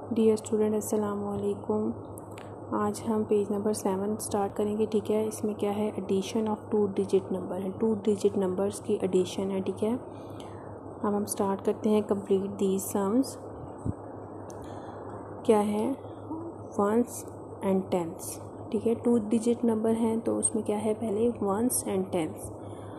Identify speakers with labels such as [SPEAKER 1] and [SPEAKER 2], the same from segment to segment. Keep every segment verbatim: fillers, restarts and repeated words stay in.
[SPEAKER 1] Dear student अस्सलाम वालेकुम। आज हम पेज नंबर सेवन स्टार्ट करेंगे। ठीक है, इसमें क्या है, addition of two digit number है, टू डिजिट नंबर्स की एडिशन है। ठीक है, अब हम स्टार्ट करते हैं। Complete these sums. क्या है, वंस एंड टेंस। ठीक है, टू डिजिट नंबर हैं तो उसमें क्या है, पहले वंस एंड टेंस।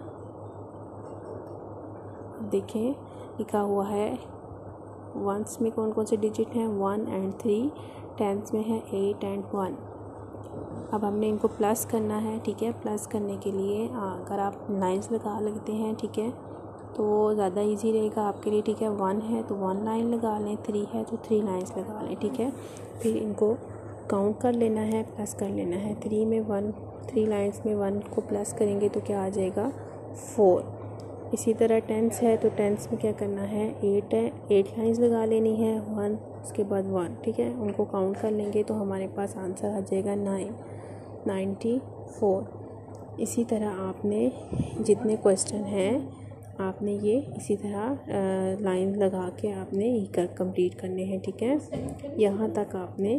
[SPEAKER 1] देखें लिखा हुआ है, वंस में कौन कौन से डिजिट हैं, वन एंड थ्री। टेंस में है एट एंड वन। अब हमने इनको प्लस करना है। ठीक है, प्लस करने के लिए अगर आप लाइंस लगा लेते हैं, ठीक है, तो ज़्यादा इजी रहेगा आपके लिए। ठीक है, वन है तो वन लाइन लगा लें, थ्री है तो थ्री लाइंस लगा लें। ठीक है, फिर इनको काउंट कर लेना है, प्लस कर लेना है। थ्री में वन, थ्री लाइंस में वन को प्लस करेंगे तो क्या आ जाएगा, फोर। इसी तरह टेंस है तो टेंस में क्या करना है, एट है, एट लाइंस लगा लेनी है, वन उसके बाद वन। ठीक है, उनको काउंट कर लेंगे तो हमारे पास आंसर आ जाएगा नाइन, नाइन्टी फोर। इसी तरह आपने जितने क्वेश्चन हैं आपने ये इसी तरह लाइन लगा के आपने ये कर कंप्लीट करने हैं। ठीक है, यहाँ तक आपने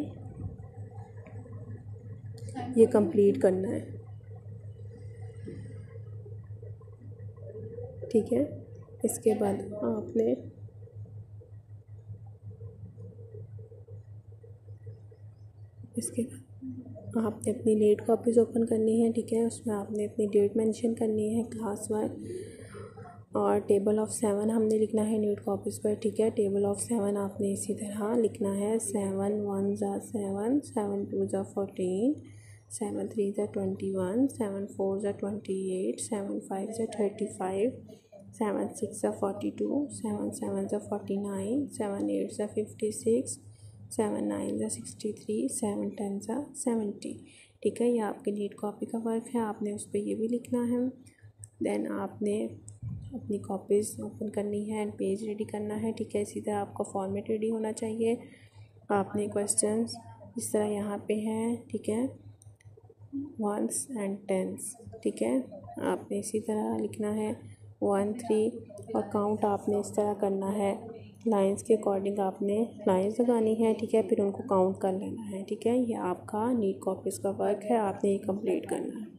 [SPEAKER 1] ये कंप्लीट करना है। ठीक है, इसके बाद आपने इसके बाद आपने अपनी नीट कॉपीज़ ओपन करनी है। ठीक है, उसमें आपने अपनी डेट मेंशन करनी है, क्लास वन, और टेबल ऑफ सेवन हमने लिखना है नीट कॉपीज़ पर। ठीक है, टेबल ऑफ सेवन आपने इसी तरह लिखना है, सेवन वन ज़ा सेवन, सेवन टू ज़ा फोर्टीन, सेवन थ्री ज़ा ट्वेंटी वन, सेवन फोर ज़ा ट्वेंटी एट, सेवन फाइव ज़ा थर्टी फाइव, सेवन सिक्स ज़ा फोर्टी टू, सेवन सेवन ज़ा फोर्टी नाइन, सेवन एट ज़ा फिफ्टी सिक्स, सेवन नाइन ज़ा sixty three, seven ten ज़ा seventy. ठीक है, ये आपकी नीट कॉपी का वर्क है, आपने उस पर ये भी लिखना है। देन आपने अपनी कॉपीज़ ओपन करनी है एंड पेज रेडी करना है। ठीक है, इसी तरह आपका फॉर्मेट रेडी होना चाहिए। आपने क्वेश्चंस इस तरह यहाँ पे हैं। ठीक है, वंस एंड टेंस। ठीक है, आपने इसी तरह लिखना है वन थ्री, और काउंट आपने इस तरह करना है, लाइंस के अकॉर्डिंग आपने लाइंस लगानी है। ठीक है, फिर उनको काउंट कर लेना है। ठीक है, ये आपका नीट कॉपीज़ का वर्क है, आपने ये कंप्लीट करना है।